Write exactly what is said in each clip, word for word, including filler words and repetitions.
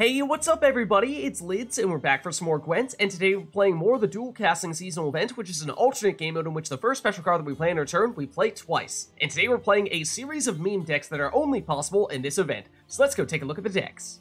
Hey, what's up everybody? It's Lids, and we're back for some more Gwent, and today we're playing more of the dual casting seasonal event, which is an alternate game mode in which the first special card that we play in our turn, we play twice. And today we're playing a series of meme decks that are only possible in this event. So let's go take a look at the decks.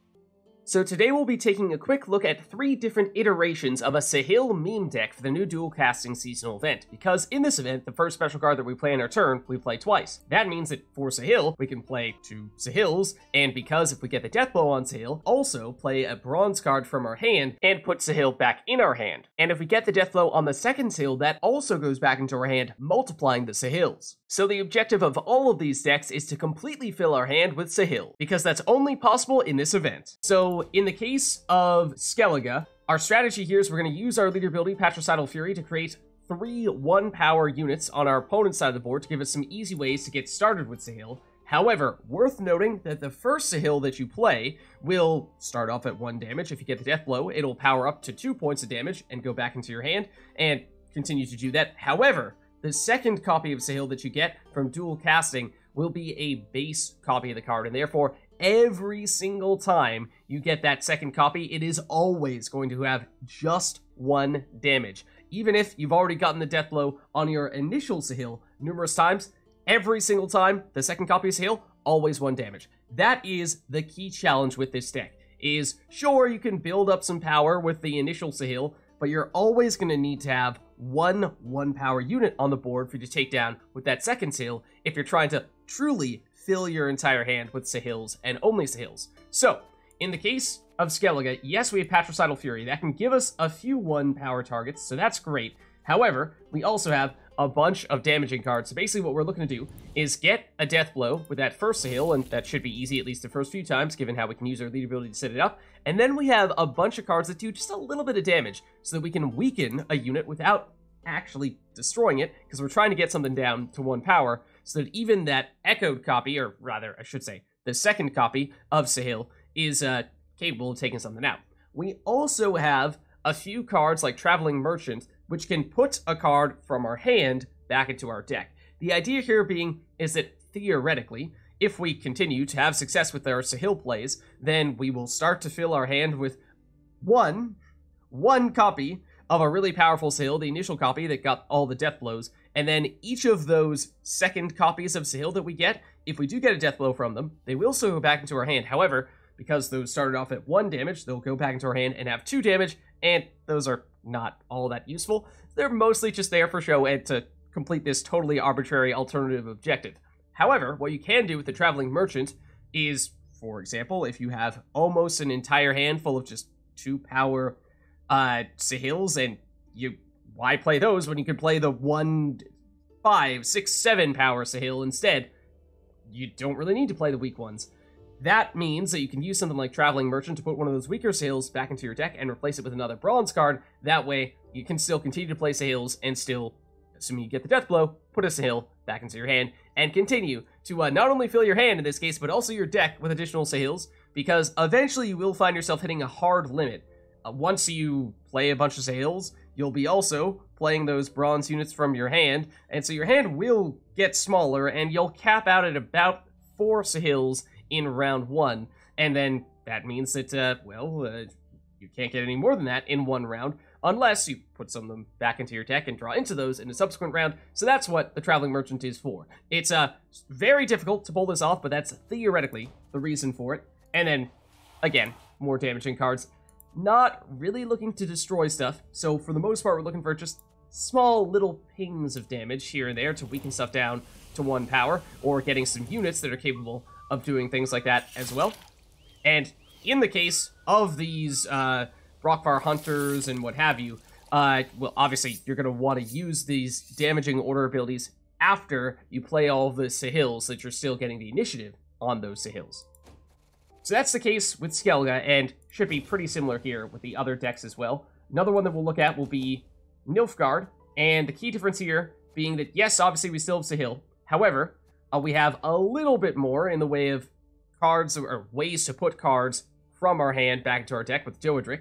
So today we'll be taking a quick look at three different iterations of a Sihil meme deck for the new dual casting seasonal event, because in this event, the first special card that we play in our turn, we play twice. That means that for Sihil, we can play two Sihils, and because if we get the death blow on Sihil, also play a bronze card from our hand and put Sihil back in our hand. And if we get the death blow on the second Sihil, that also goes back into our hand, multiplying the Sihils. So the objective of all of these decks is to completely fill our hand with Sihil, because that's only possible in this event. So in the case of Skellige, our strategy here is we're going to use our leader ability, Patricidal Fury, to create three one-power units on our opponent's side of the board to give us some easy ways to get started with Sihil. However, worth noting that the first Sihil that you play will start off at one damage. If you get the death blow, it'll power up to two points of damage and go back into your hand, and continue to do that. However, the second copy of Sihil that you get from dual casting will be a base copy of the card, and therefore, every single time you get that second copy, it is always going to have just one damage. Even if you've already gotten the death blow on your initial Sihil numerous times, every single time the second copy of Sihil, always one damage. That is the key challenge with this deck, is sure, you can build up some power with the initial Sihil, but you're always going to need to have one one-power unit on the board for you to take down with that second Sihil if you're trying to truly fill your entire hand with Sihils and only Sihils. So, in the case of Skellige, yes, we have Patricidal Fury. That can give us a few one-power targets, so that's great. However, we also have a bunch of damaging cards. So basically what we're looking to do is get a death blow with that first Sihil, and that should be easy at least the first few times, given how we can use our lead ability to set it up. And then we have a bunch of cards that do just a little bit of damage, so that we can weaken a unit without actually destroying it, because we're trying to get something down to one power, so that even that echoed copy, or rather, I should say, the second copy of Sihil is uh, capable of taking something out. We also have a few cards like Traveling Merchant, which can put a card from our hand back into our deck. The idea here being is that theoretically, if we continue to have success with our Sihil plays, then we will start to fill our hand with one, one copy of a really powerful Sihil, the initial copy that got all the death blows, and then each of those second copies of Sihil that we get, if we do get a death blow from them, they will still go back into our hand. However, because those started off at one damage, they'll go back into our hand and have two damage, and those are not all that useful. They're mostly just there for show and to complete this totally arbitrary alternative objective. However, what you can do with the Traveling Merchant is, for example, if you have almost an entire hand full of just two power uh, Sihils, and you, why play those when you could play the one, five, six, seven power Sihil instead? You don't really need to play the weak ones. That means that you can use something like Traveling Merchant to put one of those weaker Sihils back into your deck and replace it with another bronze card. That way, you can still continue to play Sihils and still, assuming you get the death blow, put a Sihil back into your hand and continue to uh, not only fill your hand in this case, but also your deck with additional Sihils, because eventually you will find yourself hitting a hard limit. Uh, once you play a bunch of Sihils, you'll be also playing those bronze units from your hand, and so your hand will get smaller, and you'll cap out at about four Sihils in round one, and then that means that, uh, well, uh, you can't get any more than that in one round, unless you put some of them back into your deck and draw into those in a subsequent round. So that's what the Traveling Merchant is for. It's uh, very difficult to pull this off, but that's theoretically the reason for it. And then, again, more damaging cards. Not really looking to destroy stuff, so for the most part, we're looking for just small little pings of damage here and there to weaken stuff down to one power, or getting some units that are capable of doing things like that as well. And in the case of these uh, Brokvar Hunters and what have you, uh, well, obviously, you're going to want to use these damaging order abilities after you play all of the Sihils, so that you're still getting the initiative on those Sihils. So that's the case with Skellige, and should be pretty similar here with the other decks as well. Another one that we'll look at will be Nilfgaard, and the key difference here being that, yes, obviously we still have Sihil. However, uh, we have a little bit more in the way of cards, or ways to put cards from our hand back into our deck with Doadrick.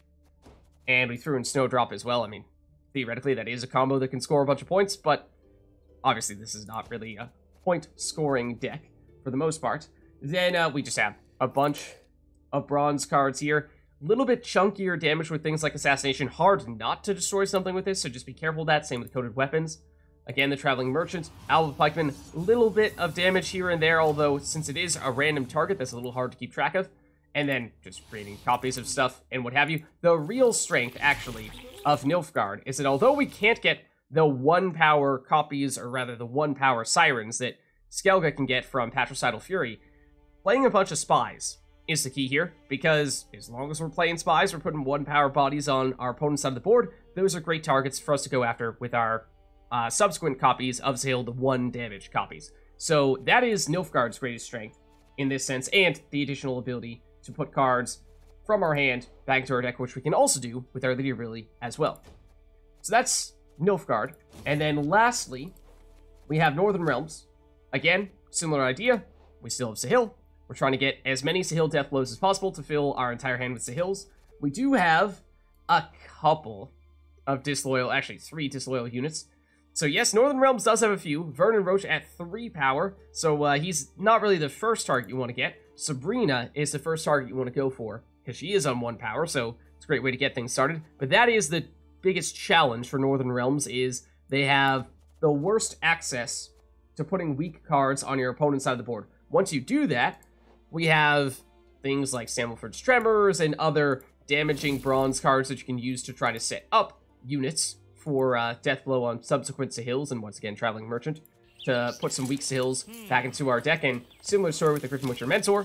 And we threw in Snowdrop as well. I mean, theoretically, that is a combo that can score a bunch of points, but obviously this is not really a point-scoring deck for the most part. Then uh, we just have a bunch of bronze cards here. A little bit chunkier damage with things like Assassination. Hard not to destroy something with this, so just be careful of that. Same with Coated Weapons. Again, the Traveling Merchant, Alba Pikeman, a little bit of damage here and there, although since it is a random target, that's a little hard to keep track of. And then just creating copies of stuff and what have you. The real strength, actually, of Nilfgaard is that although we can't get the one-power copies, or rather the one-power sirens that Skellige can get from Patricidal Fury, playing a bunch of spies is the key here, because as long as we're playing spies, we're putting one-power bodies on our opponent's side of the board. Those are great targets for us to go after with our uh, subsequent copies of Sihil, the one-damage copies. So that is Nilfgaard's greatest strength in this sense, and the additional ability to put cards from our hand back into our deck, which we can also do with our Lydia Riley as well. So that's Nilfgaard. And then lastly, we have Northern Realms. Again, similar idea. We still have Sihil. We're trying to get as many Sihil death blows as possible to fill our entire hand with Sihils. We do have a couple of disloyal, actually three disloyal units. So yes, Northern Realms does have a few. Vernon Roche at three power, so uh, he's not really the first target you want to get. Sabrina is the first target you want to go for, because she is on one power, so it's a great way to get things started. But that is the biggest challenge for Northern Realms, is they have the worst access to putting weak cards on your opponent's side of the board. Once you do that, we have things like Stammelford's Tremors and other damaging bronze cards that you can use to try to set up units for uh, death blow on subsequent Sihils, and once again, Traveling Merchant, to put some weak Sihils back into our deck. And similar story with the Griffin with your Mentor.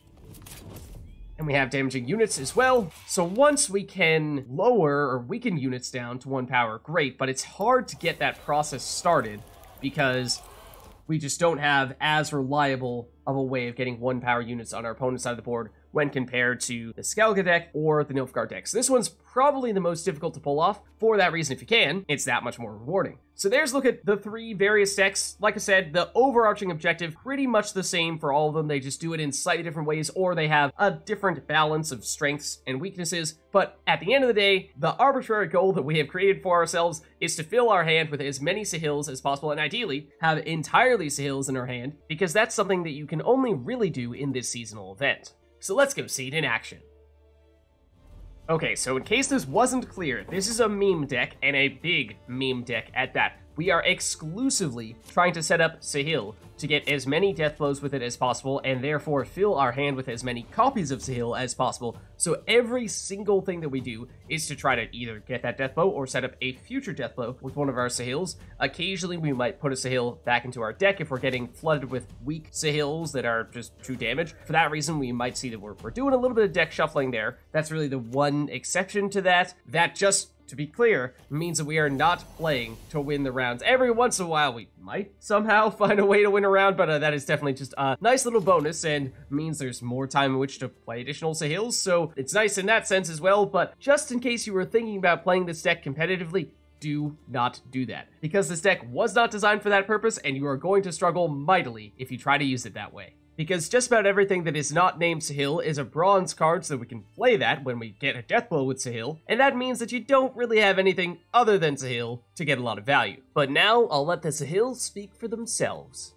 And we have damaging units as well. So once we can lower or weaken units down to one power, great, but it's hard to get that process started because we just don't have as reliable of a way of getting one power units on our opponent's side of the board when compared to the Skellige deck or the Nilfgaard deck. So this one's probably the most difficult to pull off. For that reason, if you can, it's that much more rewarding. So there's a look at the three various decks. Like I said, the overarching objective, pretty much the same for all of them. They just do it in slightly different ways, or they have a different balance of strengths and weaknesses. But at the end of the day, the arbitrary goal that we have created for ourselves is to fill our hand with as many Sihils as possible, and ideally have entirely Sihils in our hand, because that's something that you can only really do in this seasonal event. So let's go see it in action. Okay, so in case this wasn't clear, this is a meme deck, and a big meme deck at that. We are exclusively trying to set up Sihil to get as many death blows with it as possible, and therefore fill our hand with as many copies of Sihil as possible. So every single thing that we do is to try to either get that death blow or set up a future death blow with one of our Sihils. Occasionally we might put a Sihil back into our deck if we're getting flooded with weak Sihils that are just true damage. For that reason, we might see that we're, we're doing a little bit of deck shuffling there. That's really the one exception to that. That just, to be clear, means that we are not playing to win the rounds. Every once in a while, we might somehow find a way to win a round, but uh, that is definitely just a nice little bonus and means there's more time in which to play additional Sihils, so it's nice in that sense as well. But just in case you were thinking about playing this deck competitively, do not do that, because this deck was not designed for that purpose, and you are going to struggle mightily if you try to use it that way. Because just about everything that is not named Sihil is a bronze card, so we can play that when we get a death blow with Sihil, and that means that you don't really have anything other than Sihil to get a lot of value. But now, I'll let the Sihils speak for themselves.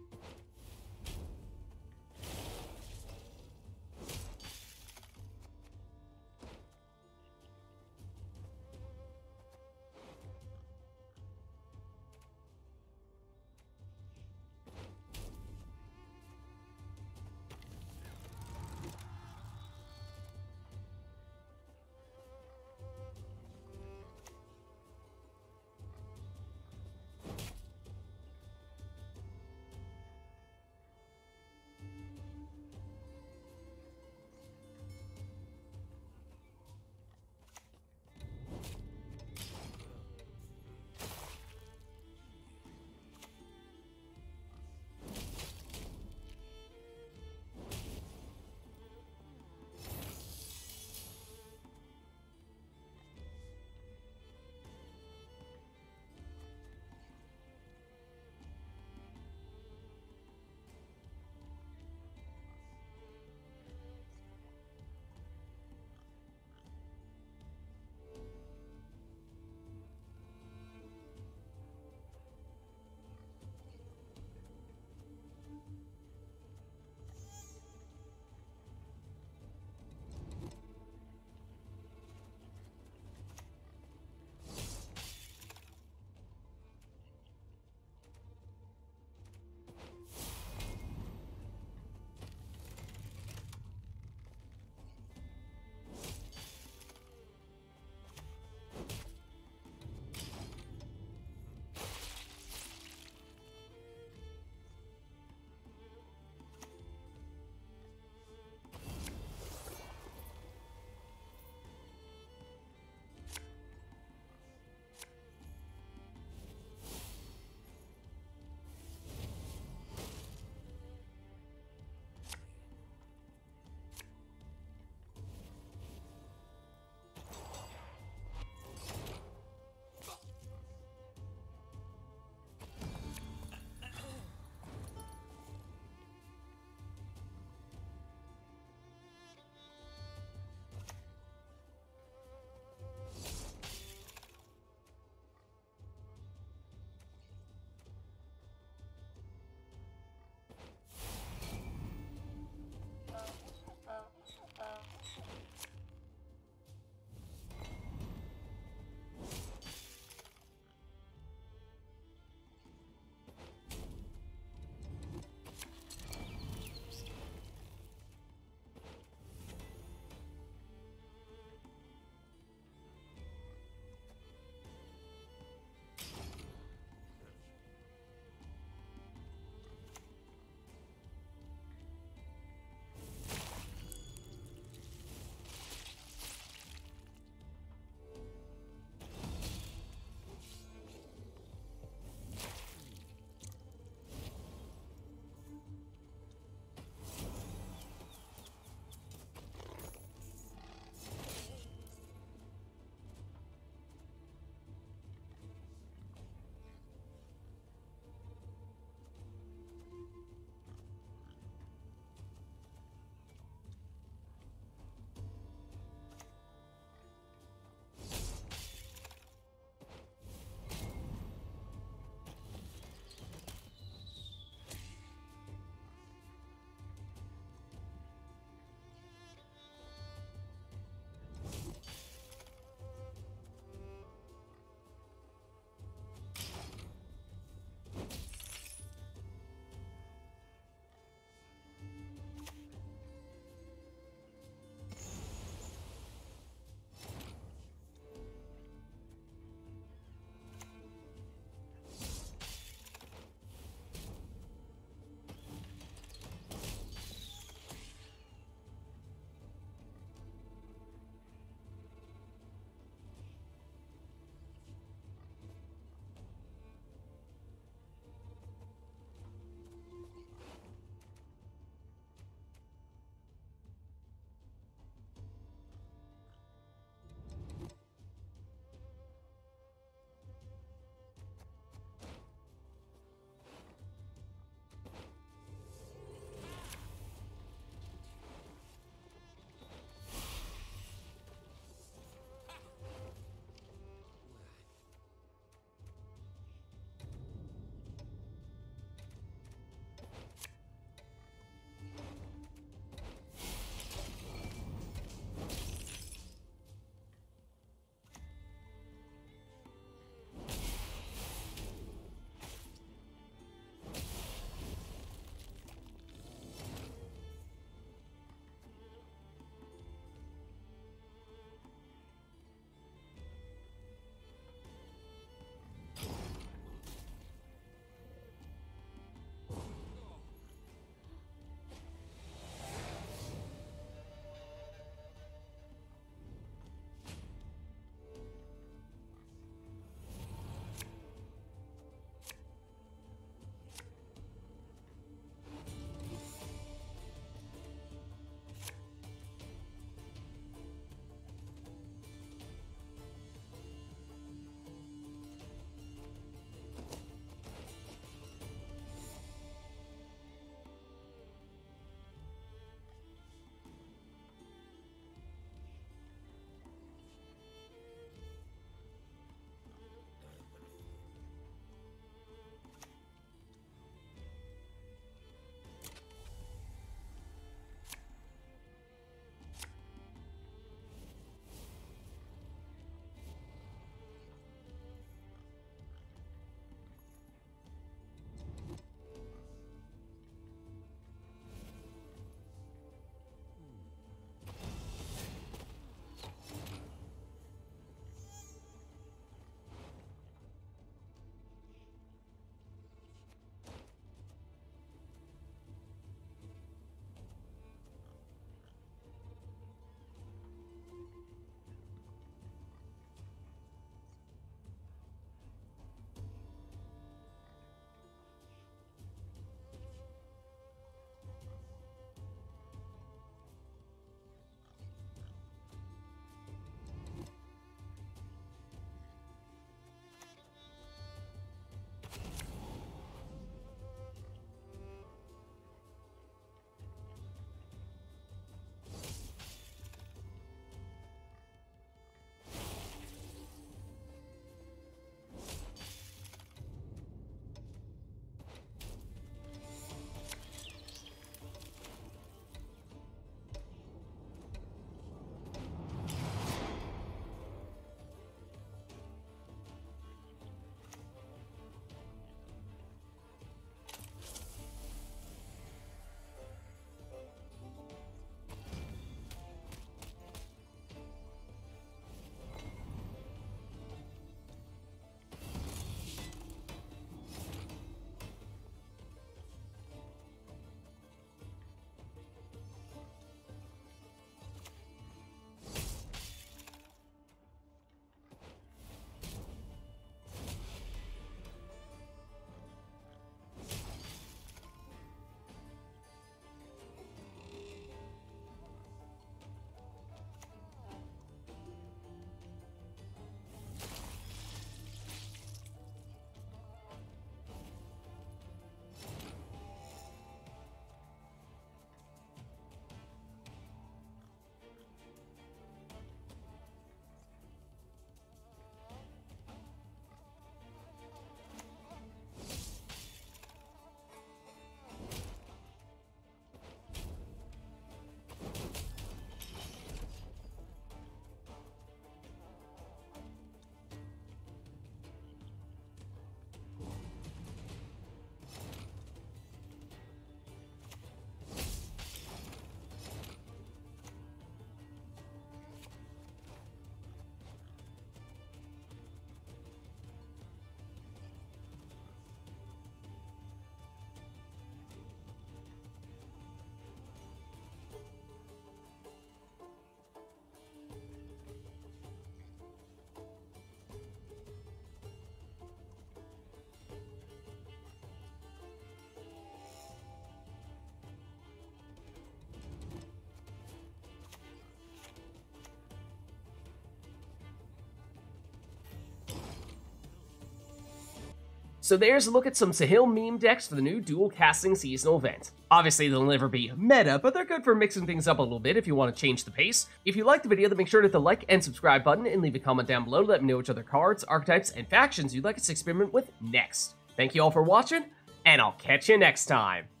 So there's a look at some Sihil meme decks for the new dual casting seasonal event. Obviously they'll never be meta, but they're good for mixing things up a little bit if you want to change the pace. If you liked the video, then make sure to hit the like and subscribe button and leave a comment down below to let me know which other cards, archetypes, and factions you'd like us to experiment with next. Thank you all for watching, and I'll catch you next time.